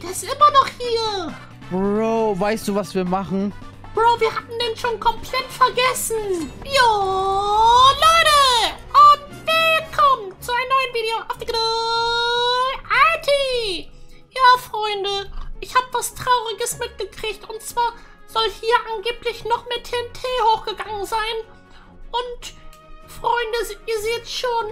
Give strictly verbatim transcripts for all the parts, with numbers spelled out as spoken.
der ist immer noch hier. Bro, weißt du, was wir machen? Bro, wir hatten den schon komplett vergessen. Jo, Leute. Und willkommen zu einem neuen Video auf der Kanal I T. Ja, Freunde, ich habe was Trauriges mitgekriegt. Und zwar soll hier angeblich noch mehr T N T hochgegangen sein. Und, Freunde, ihr seht schon,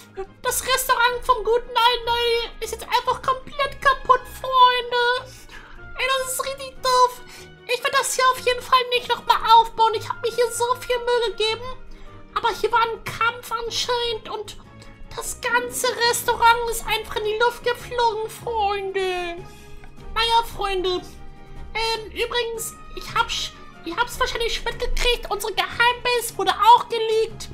das Restaurant vom guten Alten ist jetzt einfach komplett kaputt, Freunde. Ey, das ist richtig doof. Ich werde das hier auf jeden Fall nicht nochmal aufbauen. Ich habe mir hier so viel Mühe gegeben. Aber hier war ein Kampf anscheinend und das ganze Restaurant ist einfach in die Luft geflogen, Freunde. Naja, Freunde. Ähm, übrigens, ich hab's, ihr habt's wahrscheinlich mitgekriegt, unsere Geheimbase wurde auch geleakt.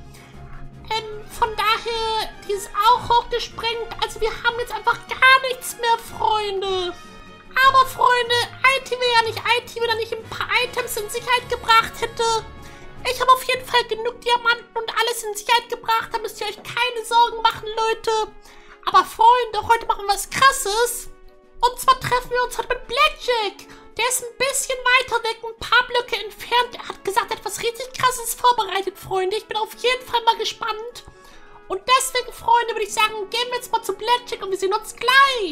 Ähm, von daher, die ist auch hochgesprengt. Also wir haben jetzt einfach gar nichts mehr, Freunde. Aber Freunde, I T wäre ja nicht I T, wenn er nicht ein paar Items in Sicherheit gebracht hätte. Ich habe auf jeden Fall genug Diamanten und alles in Sicherheit gebracht. Da müsst ihr euch keine Sorgen machen, Leute. Aber Freunde, heute machen wir was Krasses. Und zwar treffen wir uns heute mit Blackjack. Der ist ein bisschen weiter weg, ein paar Blöcke entfernt. Er hat gesagt, er hat was richtig Krasses vorbereitet, Freunde. Ich bin auf jeden Fall mal gespannt. Und deswegen, Freunde, würde ich sagen, gehen wir jetzt mal zu Blackjack und wir sehen uns gleich.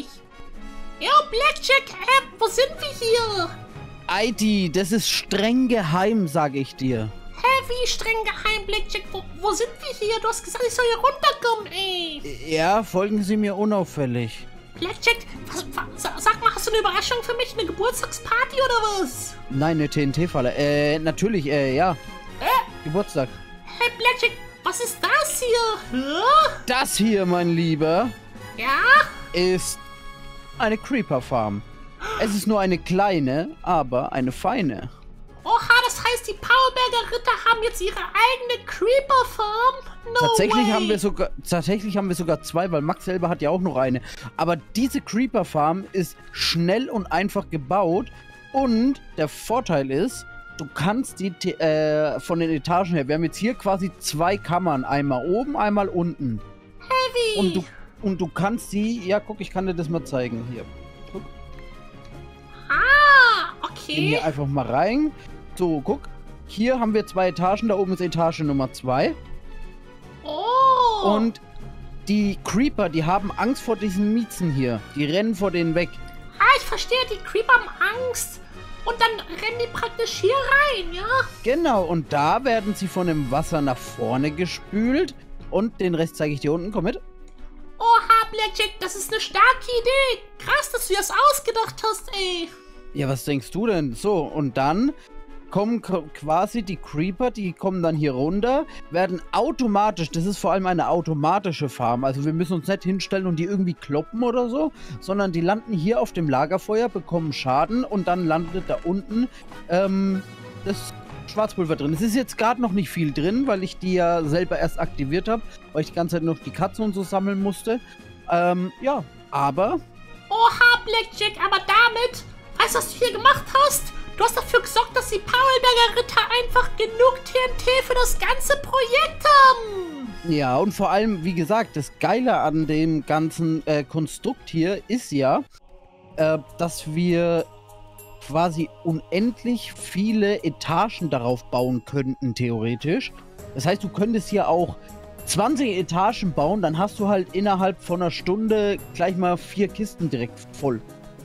Yo, Blackjack, hä, wo sind wir hier? I T, das ist streng geheim, sage ich dir. Hä, wie streng geheim, Blackjack? Wo, wo sind wir hier? Du hast gesagt, ich soll hier runterkommen, ey. Ja, folgen Sie mir unauffällig. Blackjack, was, was, sag mal, hast du eine Überraschung für mich? Eine Geburtstagsparty oder was? Nein, eine T N T-Falle. Äh, natürlich, äh, ja. Äh? Geburtstag. Hey, Blackjack, was ist das hier? Hä? Das hier, mein Lieber, Ja? ist eine Creeper-Farm. Es ist nur eine kleine, aber eine feine. Oha, das heißt, die Paulberger Ritter haben jetzt ihre eigene Creeper-Farm? No Tatsächlich way. haben wir sogar, tatsächlich haben wir sogar zwei, weil Max selber hat ja auch noch eine. Aber diese Creeper-Farm ist schnell und einfach gebaut. Und der Vorteil ist, du kannst die äh, von den Etagen her, wir haben jetzt hier quasi zwei Kammern, einmal oben, einmal unten. Heavy. Und du, und du kannst sie, ja guck, ich kann dir das mal zeigen, hier. Guck. Ah, Gehen okay. hier einfach mal rein. So, guck. Hier haben wir zwei Etagen, da oben ist Etage Nummer zwei. Oh. Und die Creeper, die haben Angst vor diesen Miezen hier. Die rennen vor denen weg. Ah, ich verstehe, die Creeper haben Angst. Und dann rennen die praktisch hier rein, ja? Genau, und da werden sie von dem Wasser nach vorne gespült. Und den Rest zeige ich dir unten. Komm mit. Oha, Blackjack, das ist eine starke Idee. Krass, dass du das ausgedacht hast, ey. Ja, was denkst du denn? So, und dann kommen quasi die Creeper, die kommen dann hier runter, werden automatisch, das ist vor allem eine automatische Farm, also wir müssen uns nicht hinstellen und die irgendwie kloppen oder so, sondern die landen hier auf dem Lagerfeuer, bekommen Schaden und dann landet da unten ähm, das Schwarzpulver drin. Es ist jetzt gerade noch nicht viel drin, weil ich die ja selber erst aktiviert habe, weil ich die ganze Zeit noch die Katzen und so sammeln musste. Ähm, ja, aber... Oha, Blackjack, aber damit, weißt du, was du hier gemacht hast? Du hast dafür gesorgt, dass die Paulberger Ritter einfach genug T N T für das ganze Projekt haben. Ja, und vor allem, wie gesagt, das Geile an dem ganzen äh, Konstrukt hier ist ja, äh, dass wir quasi unendlich viele Etagen darauf bauen könnten, theoretisch. Das heißt, du könntest hier auch zwanzig Etagen bauen, dann hast du halt innerhalb von einer Stunde gleich mal vier Kisten direkt voll.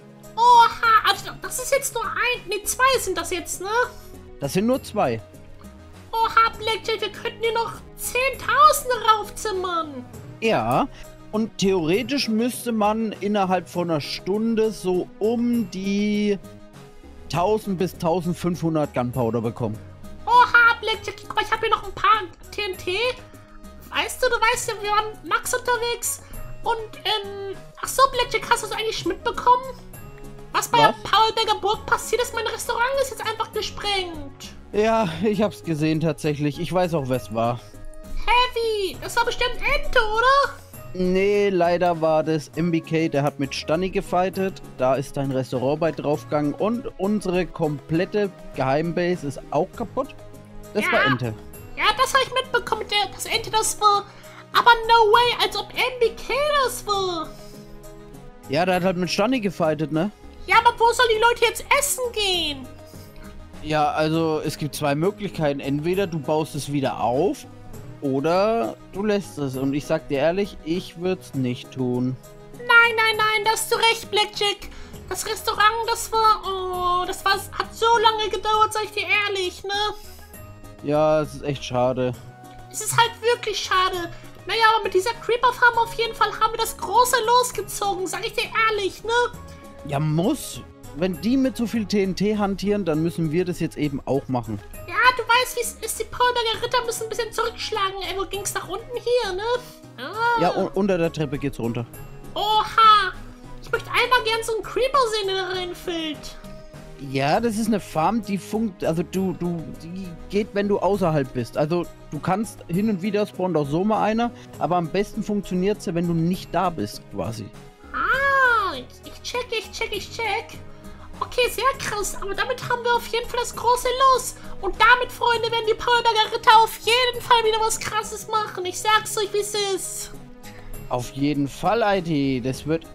Oha, also das ist jetzt nur ein, ne, zwei sind das jetzt, ne? Das sind nur zwei. Oha, Blackjack, wir könnten hier noch Zehntausende raufzimmern. Ja, und theoretisch müsste man innerhalb von einer Stunde so um die tausend bis tausendfünfhundert Gunpowder bekommen. Oha, Blackjack, guck mal, ich habe hier noch ein paar T N T. Weißt du, du weißt ja, wir waren mit Max unterwegs. Und, ähm, ach so, Blackjack, hast du es eigentlich mitbekommen? Was bei der Paulberger Burg passiert ist, mein Restaurant ist jetzt einfach gesprengt. Ja, ich hab's gesehen tatsächlich. Ich weiß auch, wer es war. Heavy, das war bestimmt Ente, oder? Nee, leider war das M B K, der hat mit Stanni gefightet. Da ist dein Restaurant bei draufgegangen. Und unsere komplette Geheimbase ist auch kaputt. Das Ja. war Ente. Ja, das habe ich mitbekommen, der, das Ente das war. Aber no way, als ob M B K das war. Ja, der hat halt mit Stanni gefightet, ne? Ja, aber wo sollen die Leute jetzt essen gehen? Ja, also es gibt zwei Möglichkeiten. Entweder du baust es wieder auf oder du lässt es. Und ich sag dir ehrlich, ich würde es nicht tun. Nein, nein, nein, da hast du recht, Blackjack. Das Restaurant, das war... Oh, das war, hat so lange gedauert, sag ich dir ehrlich, ne? Ja, es ist echt schade. Es ist halt wirklich schade. Naja, aber mit dieser Creeper-Farm auf jeden Fall haben wir das große losgezogen, sag ich dir ehrlich, ne? Ja, muss. Wenn die mit so viel T N T hantieren, dann müssen wir das jetzt eben auch machen. Ja, du weißt, wie es ist. Die Paulberger Ritter müssen ein bisschen zurückschlagen. Ey, wo ging's nach unten hier, ne? Ah. Ja, un unter der Treppe geht's runter. Oha! Ich möchte einmal gern so einen Creeper sehen, der da reinfällt. Ja, das ist eine Farm, die funkt, also du, du, die geht, wenn du außerhalb bist. Also du kannst hin und wieder spawnt auch so mal einer, aber am besten funktioniert sie, wenn du nicht da bist, quasi. Ah, ich, ich check, ich check, ich check. Okay, sehr krass, aber damit haben wir auf jeden Fall das große Los. Und damit, Freunde, werden die Paulberger Ritter auf jeden Fall wieder was Krasses machen. Ich sag's euch, wie es ist. Auf jeden Fall, I D. Das wird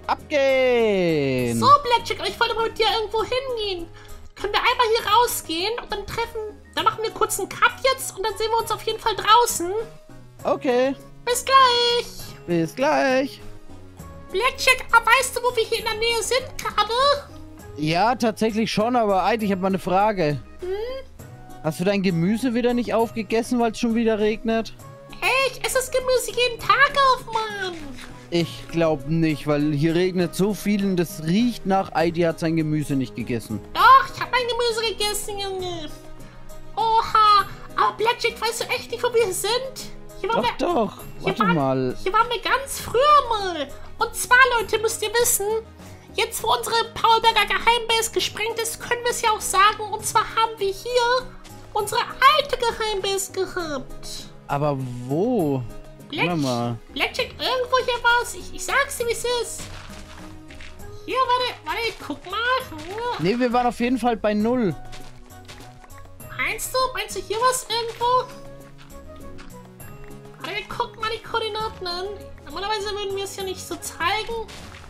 abgehen. So, Blackjack, ich wollte mal mit dir irgendwo hingehen. Können wir einmal hier rausgehen und dann treffen... Dann machen wir kurz einen Cut jetzt und dann sehen wir uns auf jeden Fall draußen. Okay. Bis gleich. Bis gleich. Blackjack, ah, weißt du, wo wir hier in der Nähe sind gerade? Ja, tatsächlich schon, aber I D, ich habe mal eine Frage. Hm? Hast du dein Gemüse wieder nicht aufgegessen, weil es schon wieder regnet? Hey, ich esse das Gemüse jeden Tag auf, Mann. Ich glaube nicht, weil hier regnet so viel und das riecht nach I D hat sein Gemüse nicht gegessen. Doch, ich habe mein Gemüse gegessen, Junge. Oha, aber Blackjack, weißt du echt nicht, wo wir sind? Hier waren Doch, wir, doch. Warte waren, mal. Hier waren wir ganz früher mal. Und zwar, Leute, müsst ihr wissen, jetzt wo unsere Paulberger Geheimbase gesprengt ist, können wir es ja auch sagen. Und zwar haben wir hier unsere alte Geheimbase gehabt. Aber wo? Black, Warte mal. Blackjack, irgendwo hier war's. Ich, ich sag's dir, wie es ist. Hier, warte, warte, guck mal. Hm. Ne, wir waren auf jeden Fall bei null. Meinst du? Meinst du hier was irgendwo? Warte, guck mal die Koordinaten an. Normalerweise würden wir es ja nicht so zeigen.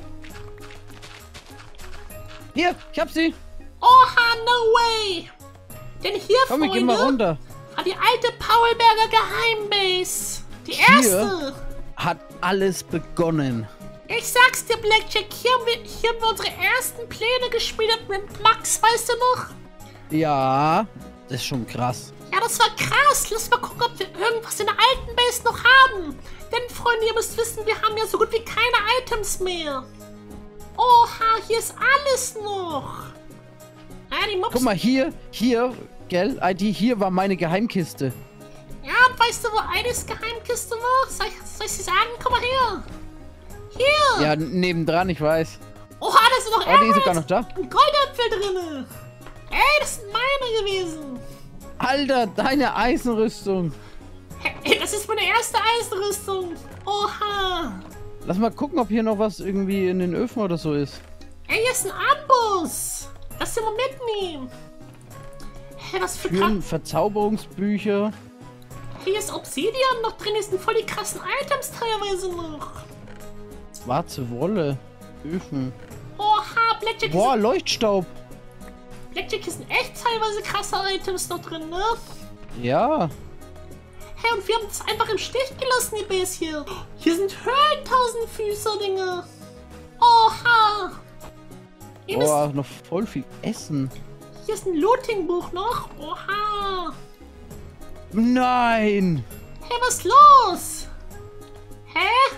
Hier, ich hab sie. Oha, no way. Denn hier, Komm, wir Freunde, gehen mal runter. war die alte Paulberger Geheimbase. Die Hier erste. hat alles begonnen. Ich sag's dir, Blackjack, hier haben, wir, hier haben wir unsere ersten Pläne gespielt mit Max, weißt du noch? Ja, das ist schon krass. Ja, das war krass. Lass mal gucken, ob wir irgendwas in der alten Base noch haben. Denn, Freunde, ihr müsst wissen, wir haben ja so gut wie keine Items mehr. Oha, hier ist alles noch. Ja, die Mobs... Guck mal, hier, hier, gell, I D, hier war meine Geheimkiste. Ja, und weißt du, wo Eides Geheimkiste war? Soll ich, soll ich sie sagen? Komm mal her. Hier. Ja, nebendran, ich weiß. Oha, da sind noch Oh, die ist sogar Emeralds noch da. und Goldäpfel drin. Ey, das sind meine gewesen. Alter, deine Eisenrüstung. Hey, das ist meine erste Eisenrüstung. Oha. Lass mal gucken, ob hier noch was irgendwie in den Öfen oder so ist. Ey, hier ist ein Amboss. Lass den mal mitnehmen. Hä, was für Türen, krass. Verzauberungsbücher. Hier ist Obsidian noch drin. Hier sind voll die krassen Items teilweise noch. Schwarze Wolle. Öfen. Oha, Blackjack, Boah, ist, Leuchtstaub. Blackjack ist echt teilweise krasse Items noch drin, ne? Ja. Hey, und wir haben es einfach im Stich gelassen, die Base hier. Hier sind Höhlentausendfüßer-Dinge. Oha. Ihr müsst, Boah, noch voll viel Essen. hier ist ein Looting-Buch noch. Oha. Nein. Hey, was ist los? Hä?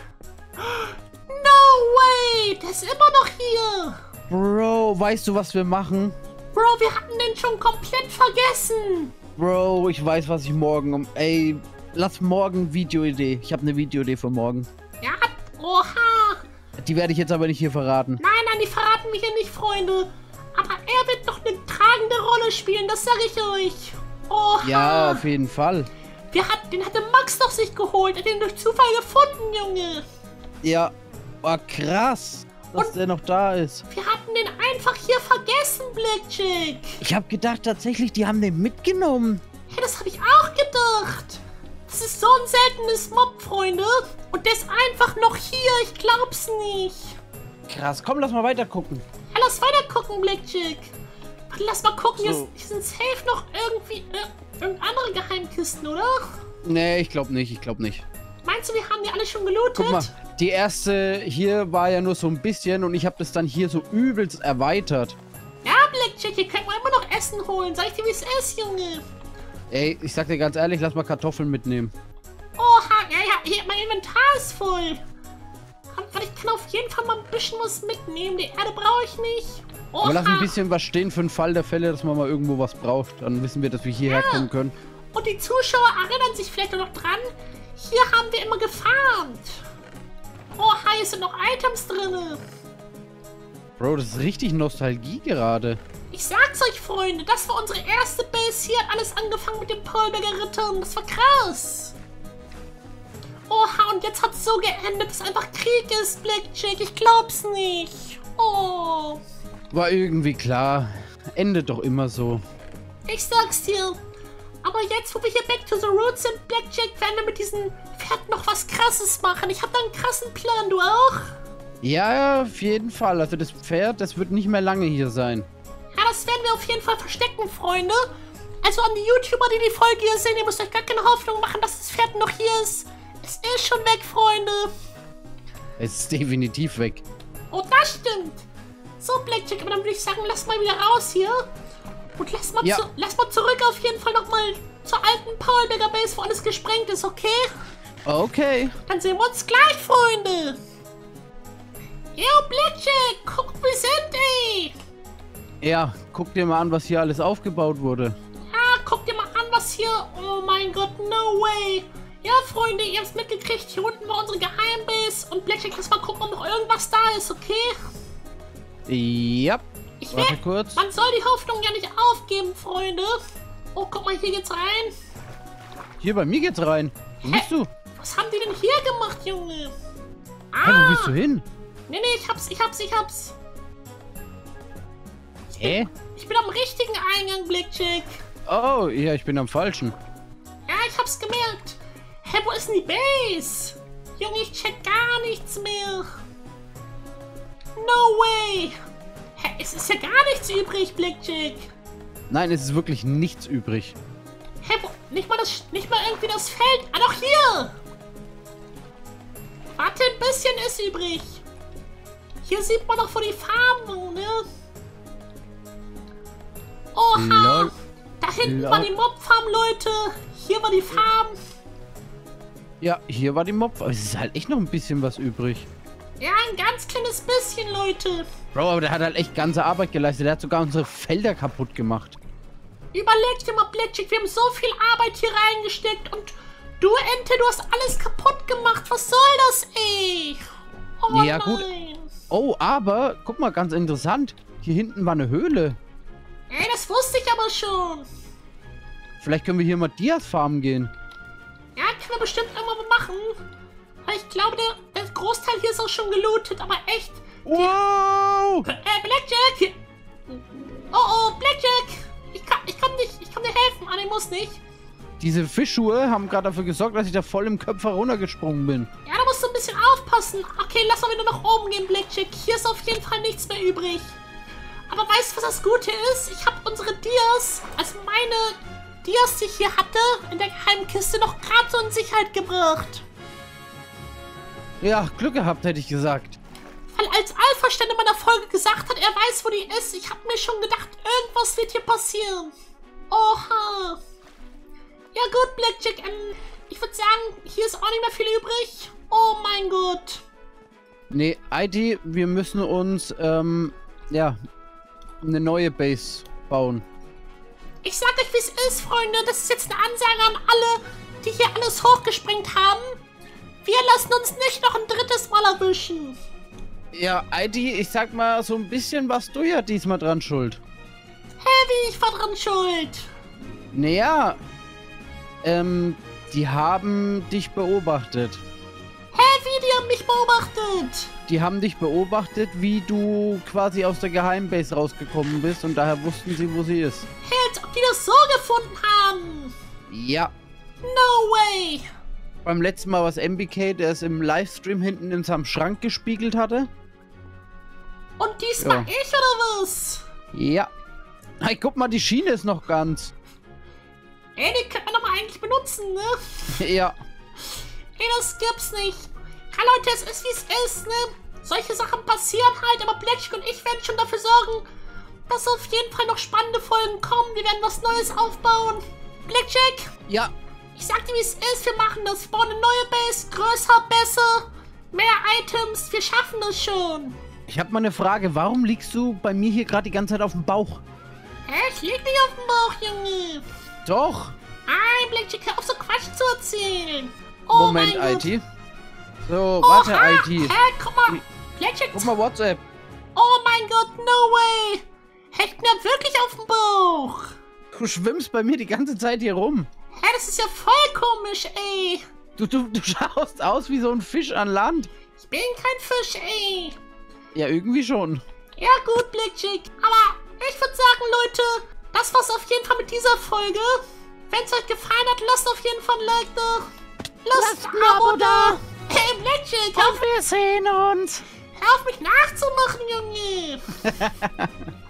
No way. Der ist immer noch hier. Bro, weißt du, was wir machen? Bro, wir hatten den schon komplett vergessen. Bro, ich weiß, was ich morgen um... Ey, lass morgen Videoidee. Ich habe eine Videoidee für morgen. Ja, oha. Die werde ich jetzt aber nicht hier verraten. Nein, nein, die verraten wir hier nicht, Freunde. Aber er wird doch eine tragende Rolle spielen, das sage ich euch. Oha. Ja, auf jeden Fall. Wir hat, den hatte Max doch sich geholt. Er hat den durch Zufall gefunden, Junge. Ja, war krass, dass Und- der noch da ist. Wir hatten den einfach hier vergessen, Blackjack. Ich habe gedacht, tatsächlich, die haben den mitgenommen. Hey, das habe ich auch gedacht. Das ist so ein seltenes Mob, Freunde. Und der ist einfach noch hier. Ich glaub's nicht. Krass, komm, lass mal weiter gucken. Ja, lass lass weiter gucken, Blackjack. Warte, lass mal gucken. So. Hier, hier sind safe noch irgendwie äh, irgendeine andere Geheimkisten, oder? Nee, ich glaube nicht, ich glaube nicht. Meinst du, wir haben die alle schon gelootet? Guck mal, die erste hier war ja nur so ein bisschen und ich habe das dann hier so übelst erweitert. Ja, Blackjack, hier können wir immer noch Essen holen. Sag ich dir, wie es ist, Junge. Ey, ich sag dir ganz ehrlich, lass mal Kartoffeln mitnehmen. Oha, ja, ja, hier, mein Inventar ist voll. Komm, warte, ich kann auf jeden Fall mal ein bisschen was mitnehmen. Die Erde brauche ich nicht. Oha. Aber lass ein bisschen was stehen für den Fall der Fälle, dass man mal irgendwo was braucht. Dann wissen wir, dass wir hierher Ja. kommen können. Und die Zuschauer erinnern sich vielleicht noch dran. Hier haben wir immer gefarmt. Oha, hier sind noch Items drin. Bro, das ist richtig Nostalgie gerade. Ich sag's euch, Freunde, das war unsere erste Base hier. Hat alles angefangen mit den Polberger Rittern. Das war krass. Oha, und jetzt hat's so geendet, dass einfach Krieg ist, Blackjack. Ich glaub's nicht. Oh. War irgendwie klar. Endet doch immer so. Ich sag's dir. Aber jetzt, wo wir hier back to the roots sind, Blackjack, werden wir mit diesen Pferden noch was Krasses machen. Ich hab da einen krassen Plan, du auch? Ja, auf jeden Fall. Also das Pferd, das wird nicht mehr lange hier sein. Ja, das werden wir auf jeden Fall verstecken, Freunde. Also an die YouTuber, die die Folge hier sehen, ihr müsst euch gar keine Hoffnung machen, dass das Pferd noch hier ist. Es ist schon weg, Freunde. Es ist definitiv weg. Oh, das stimmt. So, Blackjack, aber dann würde ich sagen, lass mal wieder raus hier. Und lass mal, Ja. zu, lass mal zurück auf jeden Fall nochmal zur alten Paulberger Base, wo alles gesprengt ist, okay? Okay. Dann sehen wir uns gleich, Freunde. Yo, Blackjack, guck, wo wir sind, ey. Ja, guck dir mal an, was hier alles aufgebaut wurde. Ja, guck dir mal an, was hier... Oh mein Gott, no way. Ja, Freunde, ihr habt's mitgekriegt. Hier unten war unsere Geheimbase. Und Blackjack, lass mal gucken, ob noch irgendwas da ist, okay? Ja. Ich Warte werd, kurz. Man soll die Hoffnung ja nicht aufgeben, Freunde. Oh, guck mal, hier geht's rein. Hier, bei mir geht's rein. Wo bist du? Was haben die denn hier gemacht, Junge? Ah, Hä, wo bist du hin? Nee, nee, ich hab's, ich hab's, ich hab's. Hä? Ich bin am richtigen Eingang, Blackjack. Oh, ja, ich bin am falschen. Ja, ich hab's gemerkt. Hä, wo ist denn die Base? Junge, ich check gar nichts mehr. No way. Hä, es ist ja gar nichts übrig, Blackjack. Nein, es ist wirklich nichts übrig. Hä, wo, nicht mal das, nicht mal irgendwie das Feld. Ah, doch hier. Warte, ein bisschen ist übrig. Hier sieht man doch, wo die Farben waren, ne? Oha. Lol. Da hinten Lol. war die Mobfarm, Leute. Hier war die Farm. Ja, hier war die Mob. Aber es ist halt echt noch ein bisschen was übrig. Ja, ein ganz kleines bisschen, Leute. Bro, aber der hat halt echt ganze Arbeit geleistet. Der hat sogar unsere Felder kaputt gemacht. Überleg dir mal, Blackjack, wir haben so viel Arbeit hier reingesteckt und du, Ente, du hast alles kaputt gemacht. Was soll das, ey? Oh Ja, nein. gut. Oh, aber, guck mal, ganz interessant. Hier hinten war eine Höhle. Ey, das wusste ich aber schon. Vielleicht können wir hier mal Dias farmen gehen. Ja, können wir bestimmt irgendwann mal machen. Aber ich glaube, der, der Großteil hier ist auch schon gelootet, aber echt. Wow! Äh, Blackjack! Oh, oh, Blackjack! Ich kann, ich kann nicht, ich kann dir helfen. Ah, ich muss nicht. Diese Fischschuhe haben gerade dafür gesorgt, dass ich da voll im Köpfer runtergesprungen bin. Ja, da musst du ein bisschen aufpassen. Okay, lass mal wieder nach oben gehen, Blackjack. Hier ist auf jeden Fall nichts mehr übrig. Aber weißt du, was das Gute ist? Ich habe unsere Dias, also meine Dias, die ich hier hatte, in der geheimen Kiste noch gerade so in Sicherheit gebracht. Ja, Glück gehabt, hätte ich gesagt. Weil als Alpha-Stern in meiner Folge gesagt hat, er weiß, wo die ist, ich habe mir schon gedacht, irgendwas wird hier passieren. Oha. Ja gut, Blackjack, ähm, ich würde sagen, hier ist auch nicht mehr viel übrig. Oh mein Gott. Nee, I D, wir müssen uns, ähm, ja, eine neue Base bauen. Ich sag euch, wie es ist, Freunde. Das ist jetzt eine Ansage an alle, die hier alles hochgesprengt haben. Wir lassen uns nicht noch ein drittes Mal erwischen. Ja, I D, ich sag mal, so ein bisschen warst du ja diesmal dran schuld. Heavy, ich war dran schuld. Naja, ähm, die haben dich beobachtet. Heavy, die haben mich beobachtet. Die haben dich beobachtet, wie du quasi aus der Geheimbase rausgekommen bist und daher wussten sie, wo sie ist. Hey, als ob die das so gefunden haben. Ja. No way. Beim letzten Mal war es M B K, der es im Livestream hinten in seinem Schrank gespiegelt hatte. Und diesmal Ja. ich, oder was? Ja. Hey, guck mal, die Schiene ist noch ganz. Ey, die könnte man doch mal eigentlich benutzen, ne? Ja. Ey, das gibt's nicht. Ja, Leute, es ist wie es ist, ne? Solche Sachen passieren halt, aber Bletschik und ich werden schon dafür sorgen, dass auf jeden Fall noch spannende Folgen kommen. Wir werden was Neues aufbauen. Bletschik, Ja. ich sag dir, wie es ist. Wir machen das. Wir bauen eine neue Base. Größer, besser. Mehr Items. Wir schaffen das schon. Ich habe mal eine Frage. Warum liegst du bei mir hier gerade die ganze Zeit auf dem Bauch? Hä? Ich lieg nicht auf dem Bauch, Junge. Doch. Nein, Bletschik, hör auf so Quatsch zu erzählen. Oh Moment, mein Gott. I T. So, warte, Oha, I T. Hä, guck mal. Bletschik. Guck mal, WhatsApp. Oh mein Gott, no way. Hängt mir wirklich auf dem Bauch. Du schwimmst bei mir die ganze Zeit hier rum. Hä, das ist ja voll komisch, ey. Du, du, du schaust aus wie so ein Fisch an Land. Ich bin kein Fisch, ey. Ja, irgendwie schon. Ja gut, Bletschik. Aber ich würde sagen, Leute, das war's auf jeden Fall mit dieser Folge. Wenn es euch gefallen hat, lasst auf jeden Fall ein Like da. Lasst ein Abo da. Hey, Bletschik, hör auf, wir sehen uns. hör auf mich nachzumachen, Junge.